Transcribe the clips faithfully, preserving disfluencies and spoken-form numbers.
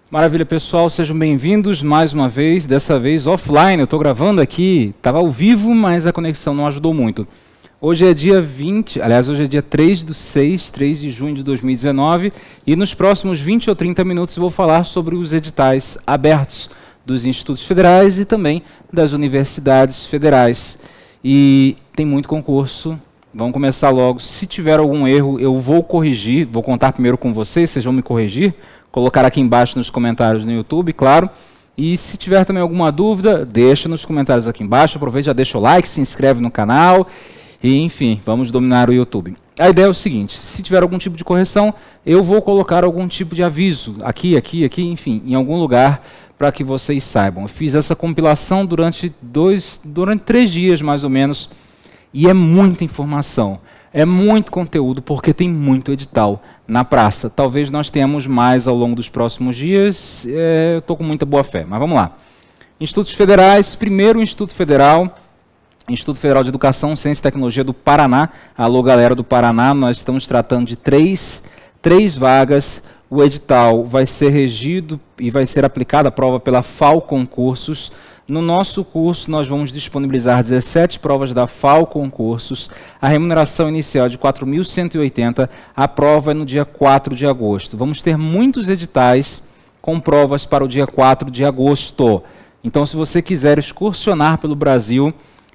Maravilha, pessoal, sejam bem-vindos mais uma vez, dessa vez offline. Eu estou gravando aqui, estava ao vivo, mas a conexão não ajudou muito. Hoje é dia vinte, aliás, hoje é dia três do seis, três de junho de dois mil e dezenove, e nos próximos vinte ou trinta minutos eu vou falar sobre os editais abertos dos institutos federais e também das universidades federais. E tem muito concurso, vamos começar logo. Se tiver algum erro, eu vou corrigir, vou contar primeiro com vocês, vocês vão me corrigir. Colocar aqui embaixo nos comentários no YouTube, claro. E se tiver também alguma dúvida, deixa nos comentários aqui embaixo. Aproveita, já deixa o like, se inscreve no canal. E, enfim, vamos dominar o YouTube. A ideia é o seguinte, se tiver algum tipo de correção, eu vou colocar algum tipo de aviso, aqui, aqui, aqui, enfim, em algum lugar, para que vocês saibam. Eu fiz essa compilação durante, dois, durante três dias, mais ou menos, e é muita informação. É muito conteúdo, porque tem muito edital na praça. Talvez nós tenhamos mais ao longo dos próximos dias. É, eu estou com muita boa fé, mas vamos lá. Institutos federais. Primeiro, o Instituto Federal, Instituto Federal de Educação, Ciência e Tecnologia do Paraná. Alô, galera do Paraná, nós estamos tratando de três, três vagas. O edital vai ser regido e vai ser aplicada a prova pela F A U Concursos. No nosso curso, nós vamos disponibilizar dezessete provas da F A U Concursos. A remuneração inicial é de quatro mil cento e oitenta reais. A prova é no dia quatro de agosto. Vamos ter muitos editais com provas para o dia quatro de agosto. Então, se você quiser excursionar pelo Brasil,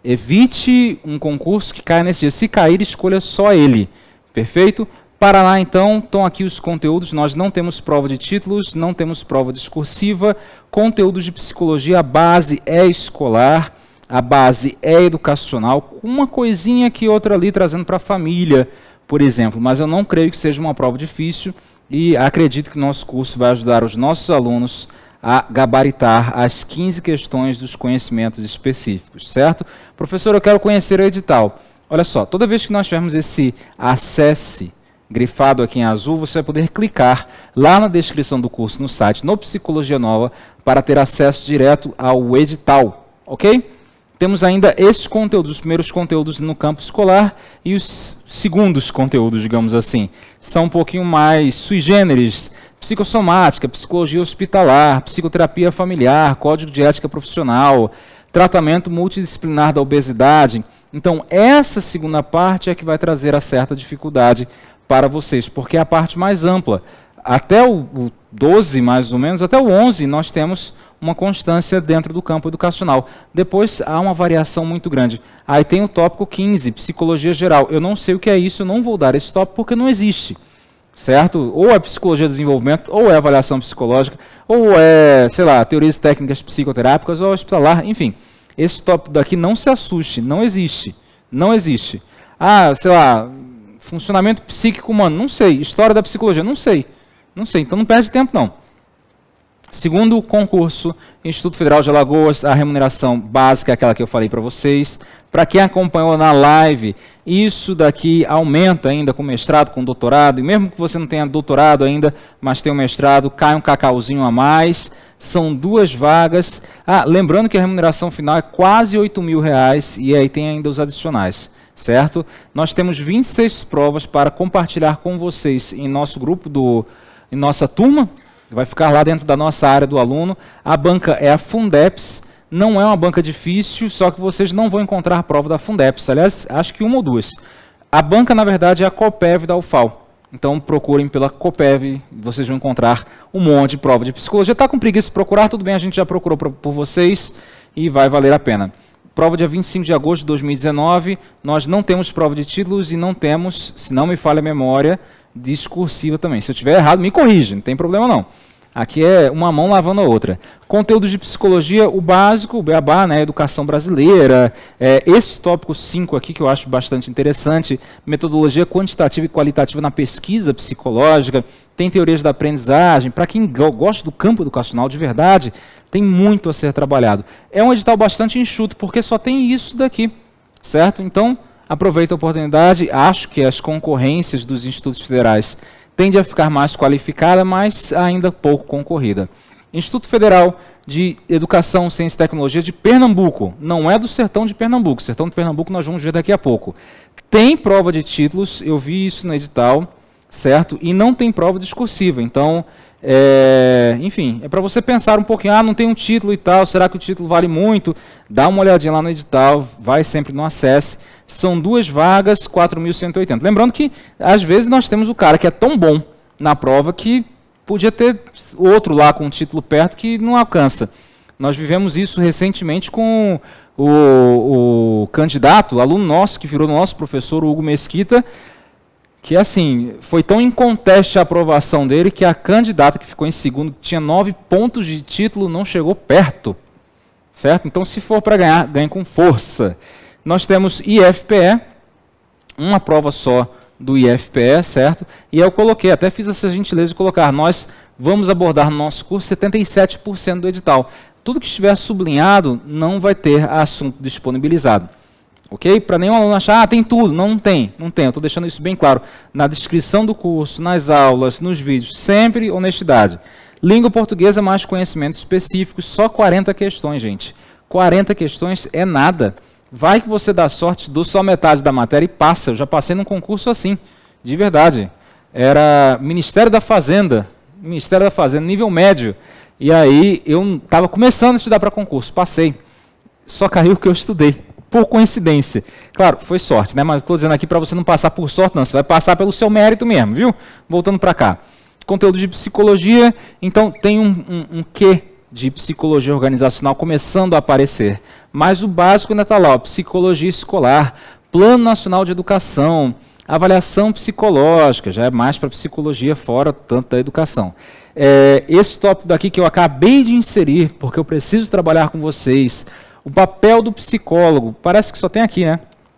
evite um concurso que caia nesse dia. Se cair, escolha só ele. Perfeito? Para lá, então, estão aqui os conteúdos. Nós não temos prova de títulos, não temos prova discursiva. Conteúdos de psicologia, a base é escolar, a base é educacional, uma coisinha aqui outra ali trazendo para a família, por exemplo. Mas eu não creio que seja uma prova difícil e acredito que o nosso curso vai ajudar os nossos alunos a gabaritar as quinze questões dos conhecimentos específicos, certo? Professor, eu quero conhecer o edital. Olha só, toda vez que nós tivermos esse acesse grifado aqui em azul, você vai poder clicar lá na descrição do curso, no site, no Psicologia Nova, para ter acesso direto ao edital, ok? Temos ainda esses conteúdos, os primeiros conteúdos no campo escolar e os segundos conteúdos, digamos assim. São um pouquinho mais sui generis, psicossomática, psicologia hospitalar, psicoterapia familiar, código de ética profissional, tratamento multidisciplinar da obesidade. Então, essa segunda parte é que vai trazer a certa dificuldade para vocês, porque é a parte mais ampla. Até o, o doze, mais ou menos, até o onze, nós temos uma constância dentro do campo educacional. Depois, há uma variação muito grande. Aí tem o tópico quinze, psicologia geral. Eu não sei o que é isso, eu não vou dar esse tópico porque não existe, certo? Ou é psicologia de desenvolvimento, ou é avaliação psicológica, ou é, sei lá, teorias técnicas psicoterápicas, ou hospitalar, enfim. Esse tópico daqui, não se assuste, não existe. Não existe. Ah, sei lá, funcionamento psíquico humano, não sei. História da psicologia, não sei. Não sei, então não perde tempo não. Segundo o concurso, Instituto Federal de Alagoas, a remuneração básica é aquela que eu falei para vocês. Para quem acompanhou na live, isso daqui aumenta ainda com mestrado, com doutorado. E mesmo que você não tenha doutorado ainda, mas tenha um mestrado, cai um cacauzinho a mais. São duas vagas. Ah, lembrando que a remuneração final é quase oito mil reais e aí tem ainda os adicionais. Certo? Nós temos vinte e seis provas para compartilhar com vocês em nosso grupo, do, em nossa turma. Vai ficar lá dentro da nossa área do aluno. A banca é a Fundeps. Não é uma banca difícil, só que vocês não vão encontrar a prova da Fundeps. Aliás, acho que uma ou duas. A banca, na verdade, é a Coppev da U F A L. Então, procurem pela Coppev. Vocês vão encontrar um monte de prova de psicologia. Está com preguiça de procurar? Tudo bem, a gente já procurou por vocês e vai valer a pena. Prova dia vinte e cinco de agosto de dois mil e dezenove, nós não temos prova de títulos e não temos, se não me falha a memória, discursiva também. Se eu estiver errado, me corrija, não tem problema não. Aqui é uma mão lavando a outra. Conteúdos de psicologia, o básico, o beabá, né, educação brasileira, é, esse tópico cinco aqui que eu acho bastante interessante, metodologia quantitativa e qualitativa na pesquisa psicológica, tem teorias da aprendizagem, para quem gosta do campo educacional de verdade, tem muito a ser trabalhado. É um edital bastante enxuto, porque só tem isso daqui, certo? Então, aproveita a oportunidade, acho que as concorrências dos institutos federais tende a ficar mais qualificada, mas ainda pouco concorrida. Instituto Federal de Educação, Ciência e Tecnologia de Pernambuco. Não é do Sertão de Pernambuco. Sertão de Pernambuco nós vamos ver daqui a pouco. Tem prova de títulos, eu vi isso no edital, certo? E não tem prova discursiva. Então, é, enfim, é para você pensar um pouquinho, ah, não tem um título e tal, será que o título vale muito? Dá uma olhadinha lá no edital, vai sempre no Acesse. São duas vagas, quatro mil cento e oitenta. Lembrando que, às vezes, nós temos o cara que é tão bom na prova que podia ter outro lá com um título perto que não alcança. Nós vivemos isso recentemente com o, o candidato, aluno nosso, que virou nosso professor, o Hugo Mesquita, que assim, foi tão em conteste a aprovação dele que a candidata que ficou em segundo, tinha nove pontos de título, não chegou perto. Certo? Então, se for para ganhar, ganhe com força. Nós temos I F P E, uma prova só do I F P E, certo? E eu coloquei, até fiz essa gentileza de colocar, nós vamos abordar no nosso curso setenta e sete por cento do edital. Tudo que estiver sublinhado não vai ter assunto disponibilizado. Ok? Para nenhum aluno achar, ah, tem tudo. Não, não tem. Não tem. Eu estou deixando isso bem claro. Na descrição do curso, nas aulas, nos vídeos, sempre honestidade. Língua portuguesa mais conhecimentos específicos, só quarenta questões, gente. quarenta questões é nada. Vai que você dá sorte, dou só metade da matéria e passa. Eu já passei num concurso assim, de verdade. Era Ministério da Fazenda. Ministério da Fazenda, nível médio. E aí eu estava começando a estudar para concurso, passei. Só caiu o que eu estudei, por coincidência. Claro, foi sorte, né? Mas estou dizendo aqui para você não passar por sorte, não. Você vai passar pelo seu mérito mesmo, viu? Voltando para cá. Conteúdo de psicologia, então tem um, um, um quê de psicologia organizacional começando a aparecer. Mas o básico ainda está lá, ó, psicologia escolar, Plano Nacional de Educação, avaliação psicológica, já é mais para psicologia fora tanto da educação. É, esse tópico daqui que eu acabei de inserir, porque eu preciso trabalhar com vocês, o papel do psicólogo, parece que só tem aqui, né?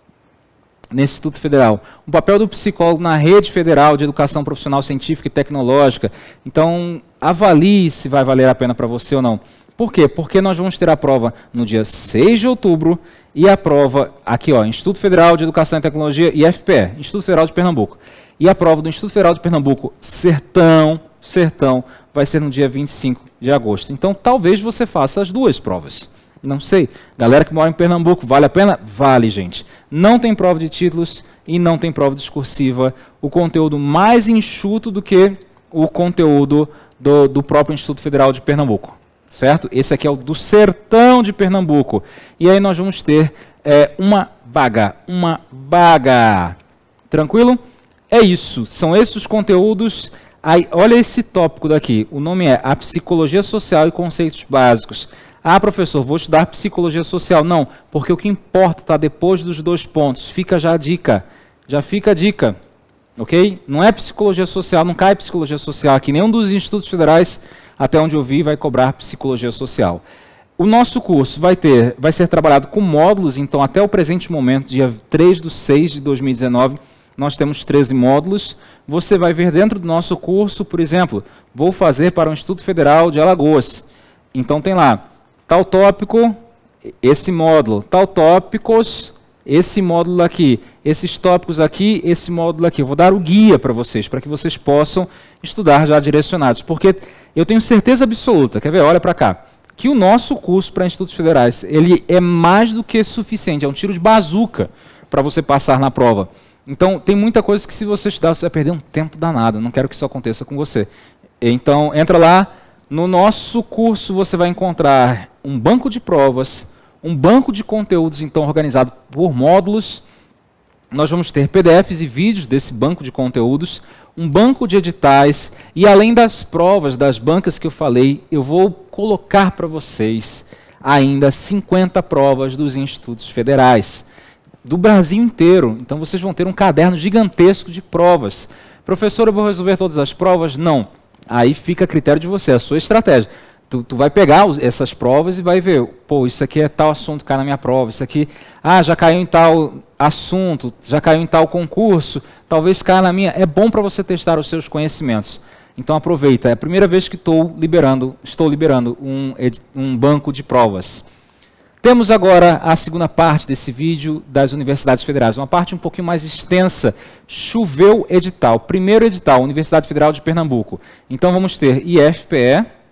Nesse Instituto Federal. O papel do psicólogo na rede federal de educação profissional científica e tecnológica. Então, avalie se vai valer a pena para você ou não. Por quê? Porque nós vamos ter a prova no dia seis de outubro e a prova, aqui ó, Instituto Federal de Educação e Tecnologia, I F P E, Instituto Federal de Pernambuco. E a prova do Instituto Federal de Pernambuco, Sertão, Sertão, vai ser no dia vinte e cinco de agosto. Então, talvez você faça as duas provas. Não sei. Galera que mora em Pernambuco, vale a pena? Vale, gente. Não tem prova de títulos e não tem prova discursiva. O conteúdo mais enxuto do que o conteúdo do, do próprio Instituto Federal de Pernambuco. Certo? Esse aqui é o do Sertão de Pernambuco. E aí nós vamos ter é, uma vaga. Uma vaga. Tranquilo? É isso. São esses os conteúdos. Aí, olha esse tópico daqui. O nome é A Psicologia Social e Conceitos Básicos. Ah, professor, vou estudar psicologia social. Não, porque o que importa está depois dos dois pontos. Fica já a dica. Já fica a dica. Ok? Não é psicologia social, não cai psicologia social aqui. Nenhum dos institutos federais, até onde eu vi, vai cobrar psicologia social. O nosso curso vai, ter, vai ser trabalhado com módulos, então até o presente momento, dia três de seis de dois mil e dezenove, nós temos treze módulos. Você vai ver dentro do nosso curso, por exemplo, vou fazer para o Instituto Federal de Alagoas. Então tem lá, tal tópico, esse módulo, tal tópicos, esse módulo aqui, esses tópicos aqui, esse módulo aqui. Eu vou dar o guia para vocês, para que vocês possam estudar já direcionados. Porque eu tenho certeza absoluta, quer ver? Olha para cá, que o nosso curso para institutos federais, ele é mais do que suficiente, é um tiro de bazuca para você passar na prova. Então, tem muita coisa que se você estudar, você vai perder um tempo danado. Não quero que isso aconteça com você. Então, entra lá. No nosso curso, você vai encontrar um banco de provas, um banco de conteúdos, então, organizado por módulos. Nós vamos ter P D Fs e vídeos desse banco de conteúdos, um banco de editais, e além das provas, das bancas que eu falei, eu vou colocar para vocês ainda cinquenta provas dos institutos federais, do Brasil inteiro. Então, vocês vão ter um caderno gigantesco de provas. Professor, eu vou resolver todas as provas? Não. Aí fica a critério de você, a sua estratégia. Tu, tu vai pegar os, essas provas e vai ver, pô, isso aqui é tal assunto que cai na minha prova, isso aqui, ah, já caiu em tal assunto, já caiu em tal concurso, talvez caia na minha. É bom para você testar os seus conhecimentos. Então aproveita, é a primeira vez que estou liberando, estou liberando um, um banco de provas. Temos agora a segunda parte desse vídeo das universidades federais, uma parte um pouquinho mais extensa. Choveu edital. Primeiro edital, Universidade Federal de Pernambuco. Então vamos ter I F P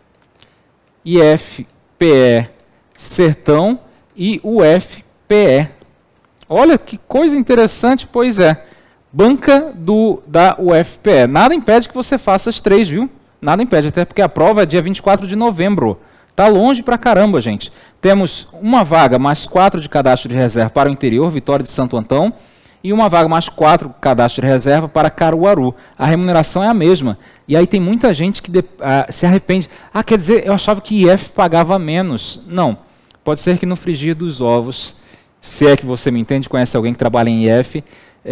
E, I F P E Sertão e U F P E. Olha que coisa interessante, pois é. Banca do, da U F P E. Nada impede que você faça as três, viu? Nada impede, até porque a prova é dia vinte e quatro de novembro. Está longe pra caramba, gente. Temos uma vaga mais quatro de cadastro de reserva para o interior, Vitória de Santo Antão, e uma vaga mais quatro cadastro de reserva para Caruaru. A remuneração é a mesma. E aí tem muita gente que de, ah, se arrepende. Ah, quer dizer, eu achava que I F pagava menos. Não. Pode ser que no frigir dos ovos, se é que você me entende, conhece alguém que trabalha em I F,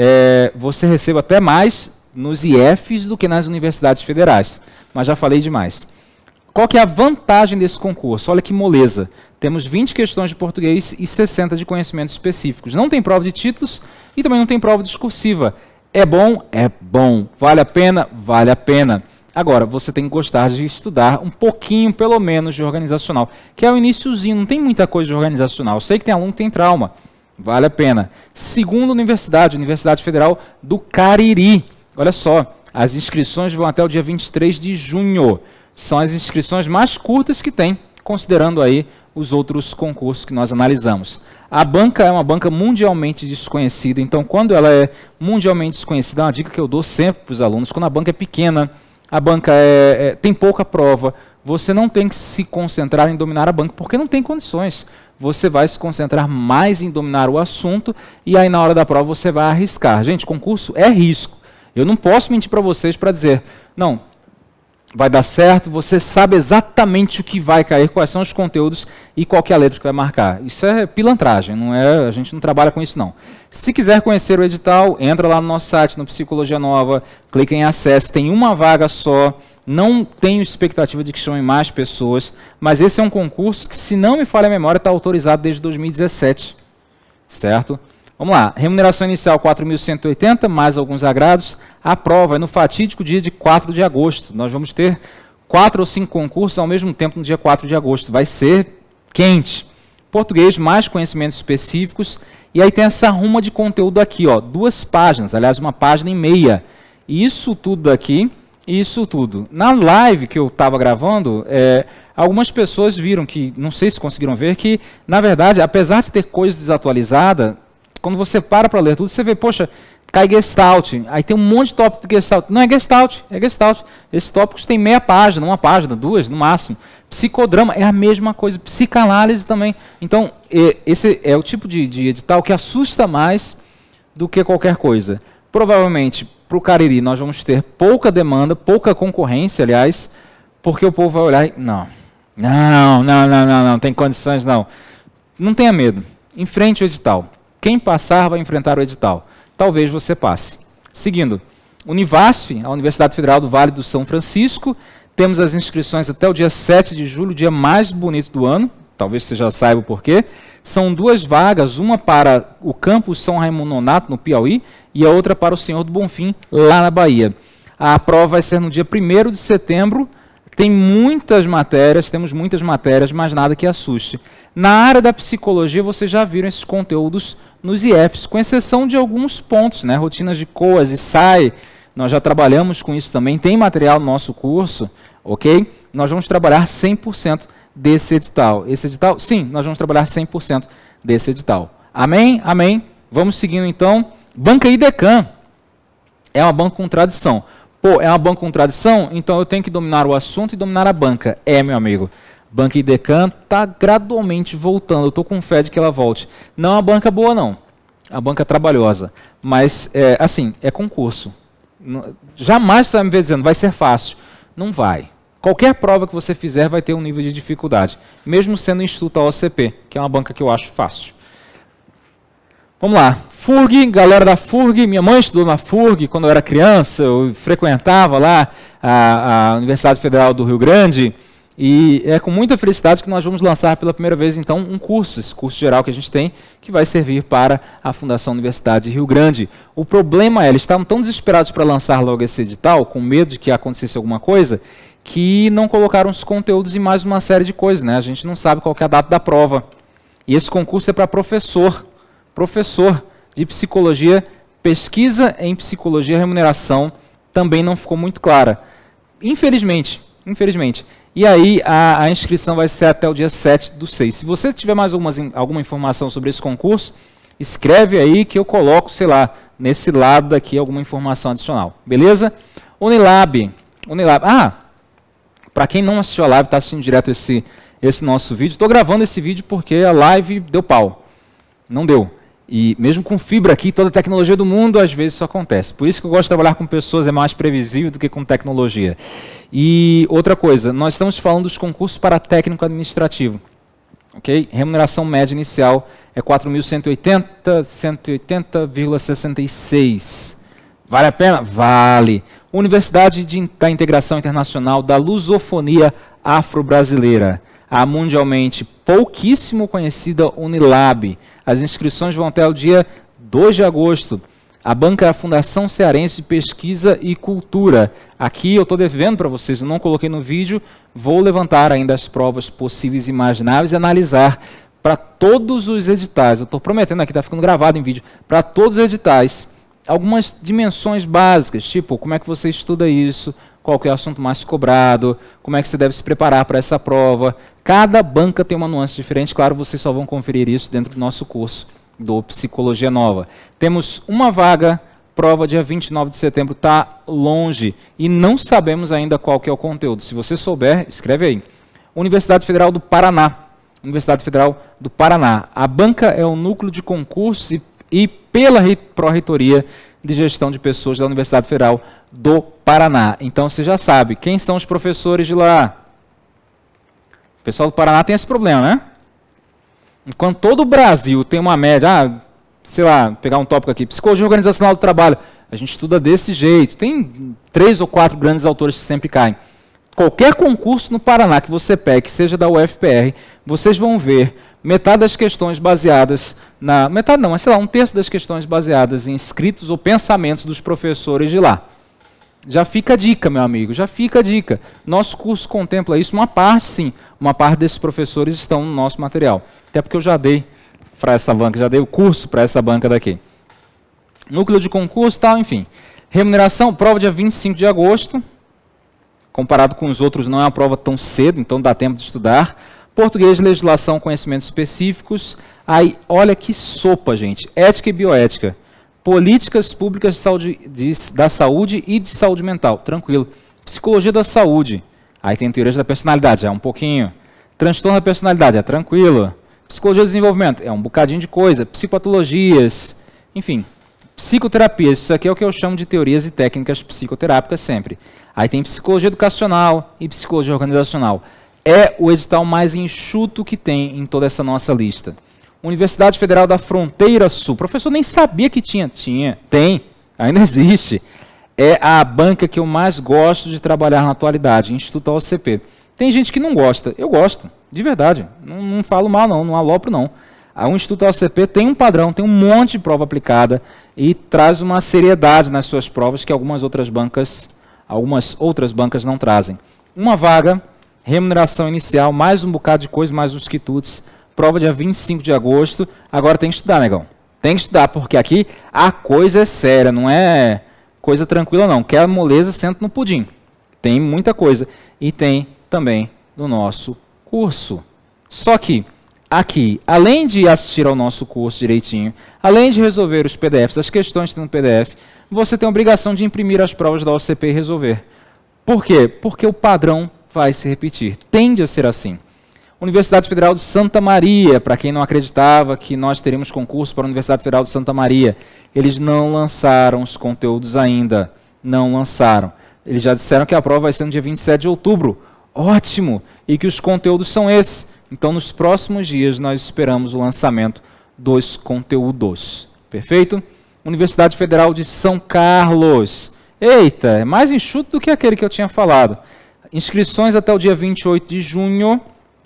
é, você receba até mais nos I Fs do que nas universidades federais. Mas já falei demais. Qual que é a vantagem desse concurso? Olha que moleza. Temos vinte questões de português e sessenta de conhecimentos específicos. Não tem prova de títulos e também não tem prova discursiva. É bom? É bom. Vale a pena? Vale a pena. Agora, você tem que gostar de estudar um pouquinho, pelo menos, de organizacional, que é o iniciozinho, não tem muita coisa de organizacional. Eu sei que tem aluno que tem trauma. Vale a pena. Segunda universidade, Universidade Federal do Cariri. Olha só, as inscrições vão até o dia vinte e três de junho. São as inscrições mais curtas que tem, considerando aí os outros concursos que nós analisamos. A banca é uma banca mundialmente desconhecida, então quando ela é mundialmente desconhecida, é uma dica que eu dou sempre para os alunos, quando a banca é pequena, a banca é, é, tem pouca prova, você não tem que se concentrar em dominar a banca, porque não tem condições. Você vai se concentrar mais em dominar o assunto, e aí na hora da prova você vai arriscar. Gente, concurso é risco. Eu não posso mentir para vocês para dizer, não, vai dar certo, você sabe exatamente o que vai cair, quais são os conteúdos e qual que é a letra que vai marcar. Isso é pilantragem, não é, a gente não trabalha com isso não. Se quiser conhecer o edital, entra lá no nosso site, no Psicologia Nova, clica em acesso, tem uma vaga só, não tenho expectativa de que chamem mais pessoas, mas esse é um concurso que, se não me falha a memória, está autorizado desde dois mil e dezessete, certo? Vamos lá, remuneração inicial quatro mil cento e oitenta, mais alguns agrados. A prova é no fatídico dia de quatro de agosto. Nós vamos ter quatro ou cinco concursos ao mesmo tempo no dia quatro de agosto. Vai ser quente. Português, mais conhecimentos específicos. E aí tem essa ruma de conteúdo aqui, ó, duas páginas, aliás, uma página e meia. Isso tudo daqui, isso tudo. Na live que eu estava gravando, é, algumas pessoas viram que, não sei se conseguiram ver, que, na verdade, apesar de ter coisa desatualizada, quando você para para ler tudo, você vê, poxa, cai Gestalt, aí tem um monte de tópico de Gestalt. Não é Gestalt, é Gestalt. Esses tópicos têm meia página, uma página, duas no máximo. Psicodrama é a mesma coisa, psicanálise também. Então, esse é o tipo de, de edital que assusta mais do que qualquer coisa. Provavelmente, para o Cariri, nós vamos ter pouca demanda, pouca concorrência, aliás, porque o povo vai olhar e, não, não, não, não, não, não, tem condições, não. Não tenha medo, enfrente o edital. Quem passar vai enfrentar o edital. Talvez você passe. Seguindo, Univasf, a Universidade Federal do Vale do São Francisco, temos as inscrições até o dia sete de julho, o dia mais bonito do ano, talvez você já saiba o porquê. São duas vagas, uma para o campus São Raimundo Nonato, no Piauí, e a outra para o Senhor do Bonfim, lá na Bahia. A prova vai ser no dia primeiro de setembro, tem muitas matérias, temos muitas matérias, mas nada que assuste. Na área da psicologia, vocês já viram esses conteúdos nos I Fs, com exceção de alguns pontos, né? Rotinas de COAS e S A I, nós já trabalhamos com isso também, tem material no nosso curso, ok? Nós vamos trabalhar cem por cento desse edital. Esse edital, sim, nós vamos trabalhar cem por cento desse edital. Amém? Amém? Vamos seguindo então. Banca IDECAN é uma banca com tradição. Pô, é uma banca com tradição? Então eu tenho que dominar o assunto e dominar a banca. É, meu amigo. Banca IDECAN está gradualmente voltando. Eu estou com fé de que ela volte. Não é uma banca boa, não. É uma banca trabalhosa. Mas, é, assim, é concurso. Jamais você vai me ver dizendo, vai ser fácil. Não vai. Qualquer prova que você fizer vai ter um nível de dificuldade. Mesmo sendo Instituto A O C P, que é uma banca que eu acho fácil. Vamos lá. F U R G, galera da F U R G. Minha mãe estudou na F U R G quando eu era criança. Eu frequentava lá a, a Universidade Federal do Rio Grande. E é com muita felicidade que nós vamos lançar pela primeira vez, então, um curso, esse curso geral que a gente tem, que vai servir para a Fundação Universidade de Rio Grande. O problema é, eles estavam tão desesperados para lançar logo esse edital, com medo de que acontecesse alguma coisa, que não colocaram os conteúdos e mais uma série de coisas, né? A gente não sabe qual que é a data da prova. E esse concurso é para professor, professor de psicologia, pesquisa em psicologia e remuneração, também não ficou muito clara. Infelizmente, infelizmente. E aí a, a inscrição vai ser até o dia sete do seis. Se você tiver mais algumas, alguma informação sobre esse concurso, escreve aí que eu coloco, sei lá, nesse lado daqui alguma informação adicional. Beleza? Unilab. Unilab. Ah, Para quem não assistiu a live, está assistindo direto esse, esse nosso vídeo, estou gravando esse vídeo porque a live deu pau. Não deu. E mesmo com fibra aqui, toda a tecnologia do mundo, às vezes isso acontece. Por isso que eu gosto de trabalhar com pessoas, é mais previsível do que com tecnologia. E outra coisa, nós estamos falando dos concursos para técnico administrativo. Okay? Remuneração média inicial é quatro mil cento e oitenta, cento e oitenta vírgula sessenta e seis. Vale a pena? Vale. Universidade de, da Integração Internacional da Lusofonia Afro-Brasileira. A mundialmente pouquíssimo conhecida Unilab. As inscrições vão até o dia dois de agosto. A banca é a Fundação Cearense de Pesquisa e Cultura. Aqui eu estou devendo para vocês, eu não coloquei no vídeo, vou levantar ainda as provas possíveis e imagináveis e analisar para todos os editais. Eu estou prometendo aqui, está ficando gravado em vídeo, para todos os editais, algumas dimensões básicas, tipo como é que você estuda isso, qual que é o assunto mais cobrado, como é que você deve se preparar para essa prova. Cada banca tem uma nuance diferente, claro, vocês só vão conferir isso dentro do nosso curso do Psicologia Nova. Temos uma vaga, prova dia vinte e nove de setembro, está longe e não sabemos ainda qual que é o conteúdo. Se você souber, escreve aí. Universidade Federal do Paraná. Universidade Federal do Paraná. A banca é o núcleo de concursos e, e pela Pró-Reitoria de Gestão de Pessoas da Universidade Federal do Paraná. Então você já sabe, quem são os professores de lá? O pessoal do Paraná tem esse problema, né? Enquanto todo o Brasil tem uma média, ah, sei lá, pegar um tópico aqui, Psicologia Organizacional do Trabalho, a gente estuda desse jeito. Tem três ou quatro grandes autores que sempre caem. Qualquer concurso no Paraná que você pegue, que seja da U F P R, vocês vão ver metade das questões baseadas na... Metade não, mas sei lá, um terço das questões baseadas em escritos ou pensamentos dos professores de lá. Já fica a dica, meu amigo, já fica a dica. Nosso curso contempla isso, uma parte sim, uma parte desses professores estão no nosso material. Até porque eu já dei para essa banca, já dei o curso para essa banca daqui. Núcleo de concurso, tal, enfim. Remuneração, prova dia vinte e cinco de agosto. Comparado com os outros, não é uma prova tão cedo, então dá tempo de estudar. Português, legislação, conhecimentos específicos. Aí, olha que sopa, gente. Ética e bioética. Políticas públicas de saúde, de, da saúde e de saúde mental. Tranquilo. Psicologia da saúde. Aí tem teorias da personalidade, é um pouquinho. Transtorno da personalidade, é tranquilo. Psicologia do desenvolvimento, é um bocadinho de coisa. Psicopatologias, enfim. Psicoterapias, isso aqui é o que eu chamo de teorias e técnicas psicoterápicas sempre. Aí tem psicologia educacional e psicologia organizacional. É o edital mais enxuto que tem em toda essa nossa lista. Universidade Federal da Fronteira Sul. O professor nem sabia que tinha. Tinha, tem, ainda existe. É a banca que eu mais gosto de trabalhar na atualidade, Instituto O C P. Tem gente que não gosta. Eu gosto, de verdade. Não, não falo mal, não, não alopro, não. O Instituto O C P tem um padrão, tem um monte de prova aplicada e traz uma seriedade nas suas provas que algumas outras bancas, algumas outras bancas não trazem. Uma vaga, remuneração inicial, mais um bocado de coisa, mais os quitutes. Prova dia vinte e cinco de agosto. Agora tem que estudar, negão. Tem que estudar, porque aqui a coisa é séria, não é coisa tranquila, não. Quer moleza, senta no pudim. Tem muita coisa. E tem também no nosso curso. Só que aqui, além de assistir ao nosso curso direitinho, além de resolver os P D Fs, as questões que tem no P D F, você tem a obrigação de imprimir as provas da O C P e resolver. Por quê? Porque o padrão vai se repetir. Tende a ser assim. Universidade Federal de Santa Maria, para quem não acreditava que nós teríamos concurso para a Universidade Federal de Santa Maria, eles não lançaram os conteúdos ainda, não lançaram. Eles já disseram que a prova vai ser no dia vinte e sete de outubro, ótimo, e que os conteúdos são esses. Então, nos próximos dias, nós esperamos o lançamento dos conteúdos, perfeito? Universidade Federal de São Carlos, eita, é mais enxuto do que aquele que eu tinha falado. Inscrições até o dia vinte e oito de junho.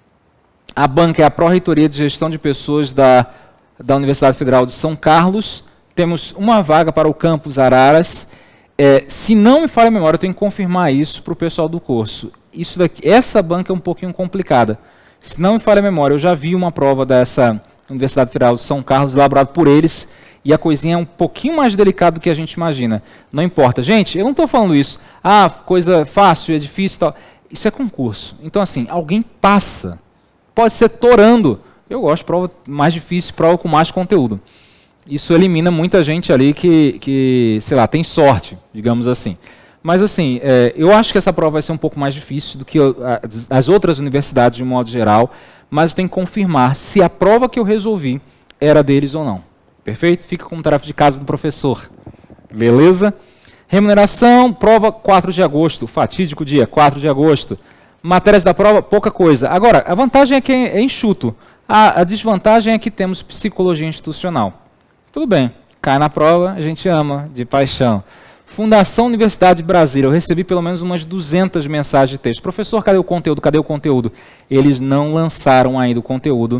A banca é a Pró-Reitoria de Gestão de Pessoas da, da Universidade Federal de São Carlos. Temos uma vaga para o campus Araras. É, se não me falha a memória, eu tenho que confirmar isso para o pessoal do curso. Isso daqui, essa banca é um pouquinho complicada. Se não me falha a memória, eu já vi uma prova dessa Universidade Federal de São Carlos elaborada por eles e a coisinha é um pouquinho mais delicada do que a gente imagina. Não importa. Gente, eu não estou falando isso. Ah, coisa fácil, é difícil e tal. Isso é concurso. Então, assim, alguém passa. Pode ser torando. Eu gosto de prova mais difícil, prova com mais conteúdo. Isso elimina muita gente ali que, que, sei lá, tem sorte, digamos assim. Mas assim, é, eu acho que essa prova vai ser um pouco mais difícil do que eu, a, as outras universidades de modo geral, mas eu tenho que confirmar se a prova que eu resolvi era deles ou não. Perfeito? Fica como tarefa de casa do professor. Beleza? Remuneração, prova quatro de agosto, fatídico dia, quatro de agosto. Matérias da prova, pouca coisa. Agora, a vantagem é que é enxuto. A, a desvantagem é que temos psicologia institucional. Tudo bem, cai na prova, a gente ama, de paixão. Fundação Universidade de Brasília, eu recebi pelo menos umas duzentas mensagens de texto. Professor, cadê o conteúdo? Cadê o conteúdo? Eles não lançaram ainda o conteúdo.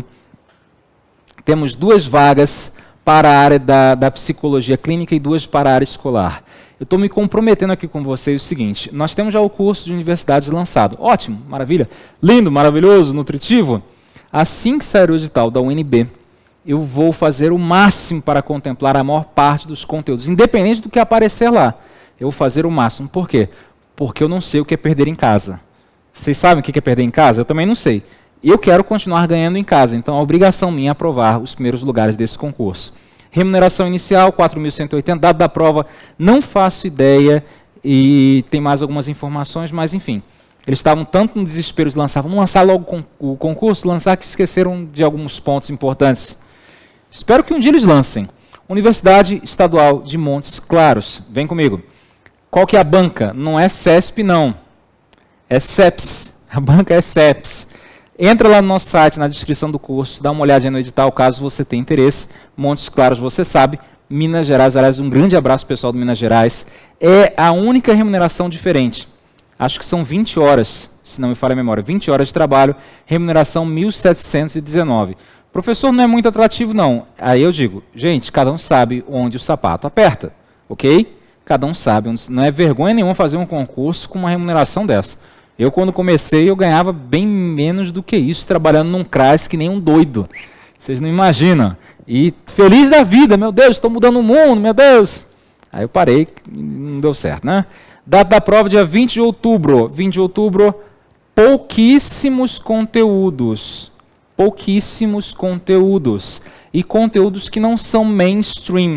Temos duas vagas para a área da, da psicologia clínica e duas para a área escolar. Eu estou me comprometendo aqui com vocês o seguinte, nós temos já o curso de universidades lançado. Ótimo, maravilha, lindo, maravilhoso, nutritivo. Assim que sair o edital da U N B, eu vou fazer o máximo para contemplar a maior parte dos conteúdos, independente do que aparecer lá. Eu vou fazer o máximo. Por quê? Porque eu não sei o que é perder em casa. Vocês sabem o que é perder em casa? Eu também não sei. Eu quero continuar ganhando em casa, então a obrigação minha é aprovar os primeiros lugares desse concurso. Remuneração inicial, quatro mil cento e oitenta, dado da prova, não faço ideia, e tem mais algumas informações, mas enfim. Eles estavam tanto no desespero de lançar, vamos lançar logo o concurso, lançar que esqueceram de alguns pontos importantes. Espero que um dia eles lancem. Universidade Estadual de Montes Claros, vem comigo. Qual que é a banca? Não é CESP não, é CEPS, a banca é CEPS. Entra lá no nosso site, na descrição do curso, dá uma olhadinha no edital, caso você tenha interesse. Montes Claros, você sabe, Minas Gerais, aliás, um grande abraço pessoal do Minas Gerais. É a única remuneração diferente. Acho que são vinte horas, se não me falha a memória, vinte horas de trabalho, remuneração mil setecentos e dezenove. Professor, não é muito atrativo não. Aí eu digo, gente, cada um sabe onde o sapato aperta, ok? Cada um sabe, onde, não é vergonha nenhuma fazer um concurso com uma remuneração dessa. Eu, quando comecei, eu ganhava bem menos do que isso, trabalhando num C R A S que nem um doido. Vocês não imaginam. E feliz da vida, meu Deus, estou mudando o mundo, meu Deus. Aí eu parei, não deu certo, né? Data da prova, dia vinte de outubro. vinte de outubro, pouquíssimos conteúdos. Pouquíssimos conteúdos. E conteúdos que não são mainstream.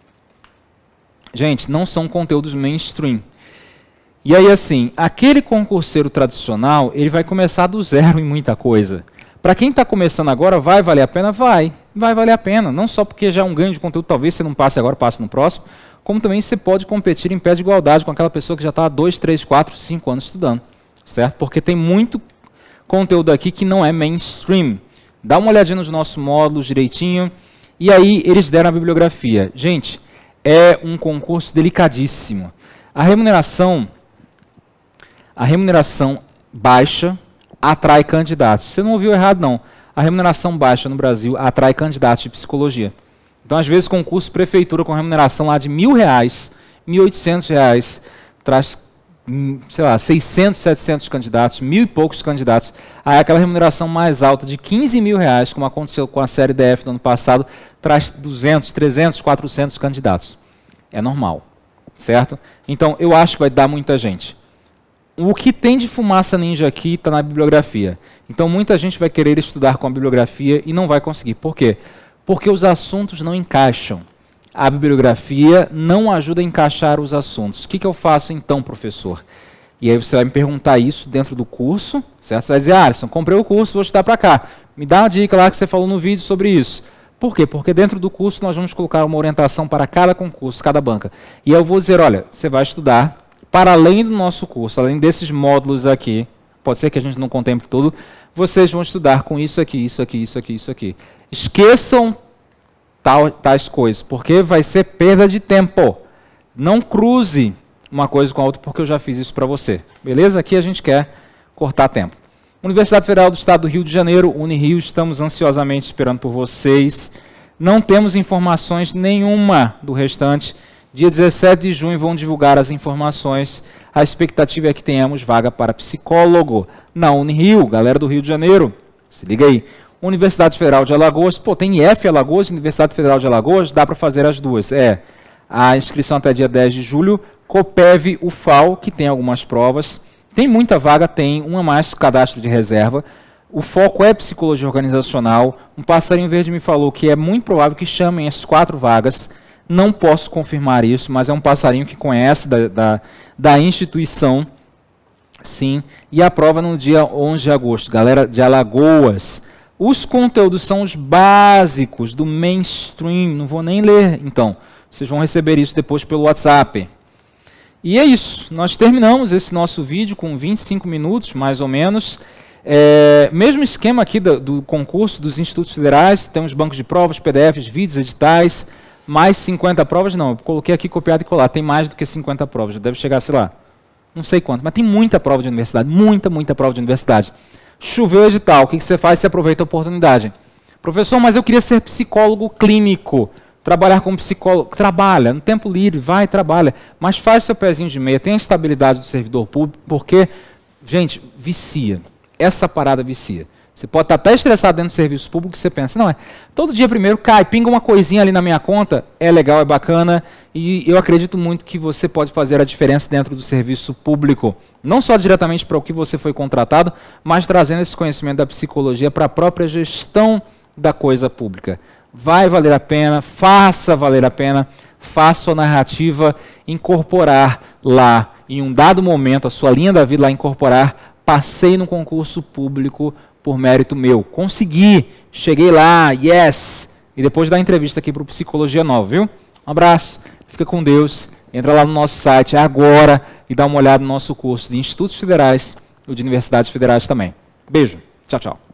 Gente, não são conteúdos mainstream. E aí, assim, aquele concurseiro tradicional, ele vai começar do zero em muita coisa. Para quem está começando agora, vai valer a pena? Vai. Vai valer a pena. Não só porque já é um ganho de conteúdo, talvez você não passe agora, passe no próximo, como também você pode competir em pé de igualdade com aquela pessoa que já está há dois, três, quatro, cinco anos estudando. Certo? Porque tem muito conteúdo aqui que não é mainstream. Dá uma olhadinha nos nossos módulos direitinho. E aí, eles deram a bibliografia. Gente, é um concurso delicadíssimo. A remuneração... A remuneração baixa atrai candidatos. Você não ouviu errado, não. A remuneração baixa no Brasil atrai candidatos de psicologia. Então, às vezes, concurso prefeitura com remuneração lá de mil reais, mil e oitocentos reais, traz, sei lá, seiscentos, setecentos candidatos, mil e poucos candidatos. Aí aquela remuneração mais alta de quinze mil reais, como aconteceu com a série D F no ano passado, traz duzentos, trezentos, quatrocentos candidatos. É normal, certo? Então, eu acho que vai dar muita gente. O que tem de fumaça ninja aqui está na bibliografia. Então, muita gente vai querer estudar com a bibliografia e não vai conseguir. Por quê? Porque os assuntos não encaixam. A bibliografia não ajuda a encaixar os assuntos. O que, que eu faço então, professor? E aí você vai me perguntar isso dentro do curso, certo? Você vai dizer, ah, Alisson, comprei o curso, vou estudar para cá. Me dá uma dica lá que você falou no vídeo sobre isso. Por quê? Porque dentro do curso nós vamos colocar uma orientação para cada concurso, cada banca. E eu vou dizer, olha, você vai estudar para além do nosso curso, além desses módulos aqui, pode ser que a gente não contemple tudo, vocês vão estudar com isso aqui, isso aqui, isso aqui, isso aqui. Esqueçam tal, tais coisas, porque vai ser perda de tempo. Não cruze uma coisa com a outra, porque eu já fiz isso para você. Beleza? Aqui a gente quer cortar tempo. Universidade Federal do Estado do Rio de Janeiro, Unirio, estamos ansiosamente esperando por vocês. Não temos informações nenhuma do restante. Dia dezessete de junho vão divulgar as informações. A expectativa é que tenhamos vaga para psicólogo na Unirio, galera do Rio de Janeiro. Se liga aí. Universidade Federal de Alagoas. Pô, tem I F Alagoas, Universidade Federal de Alagoas, dá para fazer as duas. É, a inscrição até dia dez de julho. Copeve, U F A L, que tem algumas provas. Tem muita vaga, tem. Uma mais cadastro de reserva. O foco é psicologia organizacional. Um passarinho verde me falou que é muito provável que chamem as quatro vagas. Não posso confirmar isso, mas é um passarinho que conhece da, da, da instituição, sim, e aprova no dia onze de agosto. Galera de Alagoas, os conteúdos são os básicos do mainstream, não vou nem ler, então, vocês vão receber isso depois pelo WhatsApp. E é isso, nós terminamos esse nosso vídeo com vinte e cinco minutos, mais ou menos. É, mesmo esquema aqui do, do concurso dos institutos federais, temos bancos de provas, P D Fs, vídeos, editais, mais cinquenta provas, não, eu coloquei aqui copiado e colado, tem mais do que cinquenta provas, já deve chegar, sei lá, não sei quanto, mas tem muita prova de universidade, muita, muita prova de universidade. Choveu o edital, o que, que você faz? Você aproveita a oportunidade. Professor, mas eu queria ser psicólogo clínico, trabalhar como psicólogo, trabalha, no tempo livre, vai, trabalha, mas faz seu pezinho de meia, tem a estabilidade do servidor público, porque, gente, vicia. Essa parada vicia. Você pode estar até estressado dentro do serviço público e você pensa, não é, todo dia primeiro cai, pinga uma coisinha ali na minha conta, é legal, é bacana, e eu acredito muito que você pode fazer a diferença dentro do serviço público, não só diretamente para o que você foi contratado, mas trazendo esse conhecimento da psicologia para a própria gestão da coisa pública. Vai valer a pena, faça valer a pena, faça a narrativa incorporar lá, em um dado momento, a sua linha da vida lá incorporar. Passei no concurso público por mérito meu. Consegui, cheguei lá, yes! E depois da entrevista aqui para o Psicologia Nova, viu? Um abraço, fica com Deus, entra lá no nosso site agora e dá uma olhada no nosso curso de Institutos Federais e de Universidades Federais também. Beijo, tchau, tchau.